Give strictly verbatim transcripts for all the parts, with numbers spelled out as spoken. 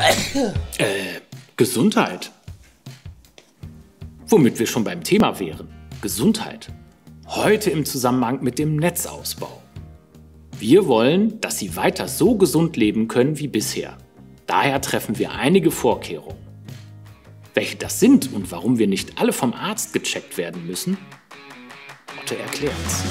Äh, Gesundheit. Womit wir schon beim Thema wären. Gesundheit. Heute im Zusammenhang mit dem Netzausbau. Wir wollen, dass Sie weiter so gesund leben können wie bisher. Daher treffen wir einige Vorkehrungen. Welche das sind und warum wir nicht alle vom Arzt gecheckt werden müssen, Otto erklärt's.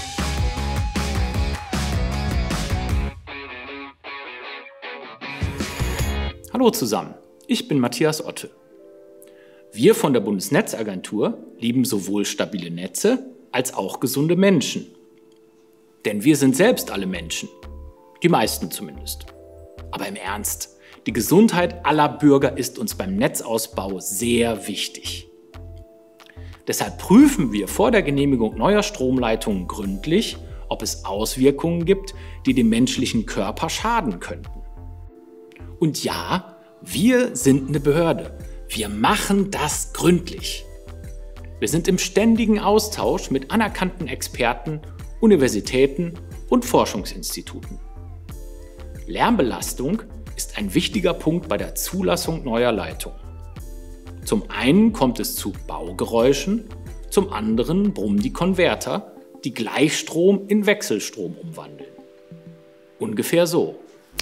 Hallo zusammen, ich bin Matthias Otte. Wir von der Bundesnetzagentur lieben sowohl stabile Netze als auch gesunde Menschen. Denn wir sind selbst alle Menschen. Die meisten zumindest. Aber im Ernst, die Gesundheit aller Bürger ist uns beim Netzausbau sehr wichtig. Deshalb prüfen wir vor der Genehmigung neuer Stromleitungen gründlich, ob es Auswirkungen gibt, die dem menschlichen Körper schaden könnten. Und ja, wir sind eine Behörde. Wir machen das gründlich. Wir sind im ständigen Austausch mit anerkannten Experten, Universitäten und Forschungsinstituten. Lärmbelastung ist ein wichtiger Punkt bei der Zulassung neuer Leitungen. Zum einen kommt es zu Baugeräuschen, zum anderen brummen die Konverter, die Gleichstrom in Wechselstrom umwandeln. Ungefähr so.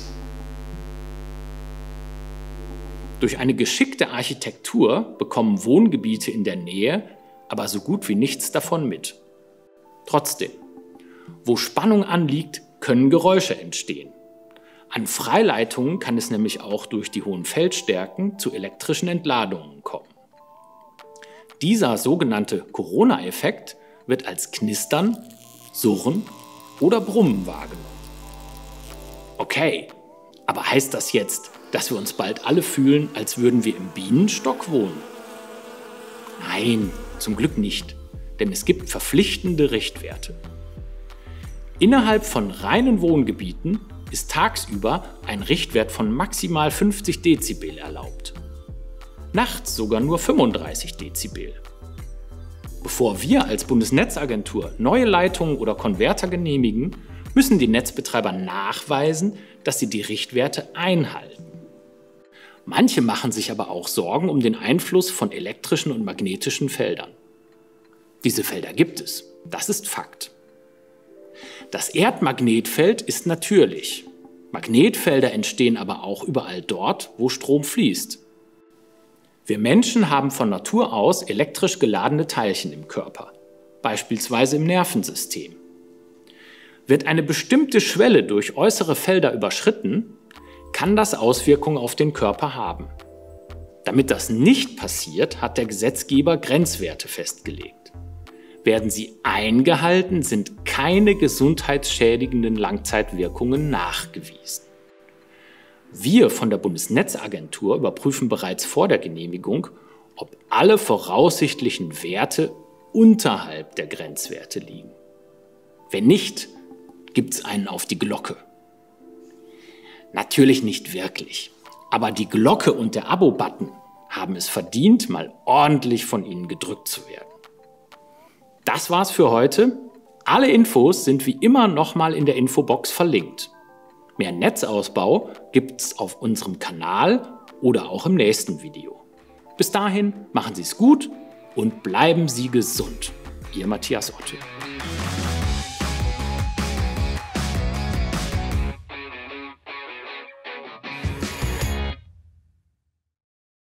Durch eine geschickte Architektur bekommen Wohngebiete in der Nähe aber so gut wie nichts davon mit. Trotzdem, wo Spannung anliegt, können Geräusche entstehen. An Freileitungen kann es nämlich auch durch die hohen Feldstärken zu elektrischen Entladungen kommen. Dieser sogenannte Corona-Effekt wird als Knistern, Surren oder Brummen wahrgenommen. Okay, aber heißt das jetzt, dass wir uns bald alle fühlen, als würden wir im Bienenstock wohnen? Nein, zum Glück nicht, denn es gibt verpflichtende Richtwerte. Innerhalb von reinen Wohngebieten ist tagsüber ein Richtwert von maximal fünfzig Dezibel erlaubt. Nachts sogar nur fünfunddreißig Dezibel. Bevor wir als Bundesnetzagentur neue Leitungen oder Konverter genehmigen, müssen die Netzbetreiber nachweisen, dass sie die Richtwerte einhalten. Manche machen sich aber auch Sorgen um den Einfluss von elektrischen und magnetischen Feldern. Diese Felder gibt es, das ist Fakt. Das Erdmagnetfeld ist natürlich. Magnetfelder entstehen aber auch überall dort, wo Strom fließt. Wir Menschen haben von Natur aus elektrisch geladene Teilchen im Körper, beispielsweise im Nervensystem. Wird eine bestimmte Schwelle durch äußere Felder überschritten, kann das Auswirkungen auf den Körper haben. Damit das nicht passiert, hat der Gesetzgeber Grenzwerte festgelegt. Werden sie eingehalten, sind keine gesundheitsschädigenden Langzeitwirkungen nachgewiesen. Wir von der Bundesnetzagentur überprüfen bereits vor der Genehmigung, ob alle voraussichtlichen Werte unterhalb der Grenzwerte liegen. Wenn nicht, gibt es einen auf die Glocke. Natürlich nicht wirklich, aber die Glocke und der Abo-Button haben es verdient, mal ordentlich von Ihnen gedrückt zu werden. Das war's für heute. Alle Infos sind wie immer nochmal in der Infobox verlinkt. Mehr Netzausbau gibt's auf unserem Kanal oder auch im nächsten Video. Bis dahin machen Sie es gut und bleiben Sie gesund. Ihr Matthias Otte.